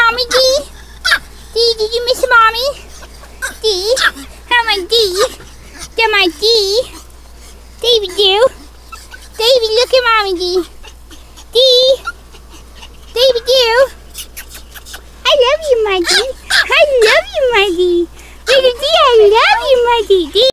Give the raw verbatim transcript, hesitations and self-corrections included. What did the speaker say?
Mommy, Dee? Dee, did you miss Mommy? Dee? How am I, Dee? Come on, Dee. Davey Doo. Davey, look at Mommy, Dee. Dee. Davey Doo. I love you, my Dee. I love you, my Dee. Little Dee, I love you, my Dee. Dee.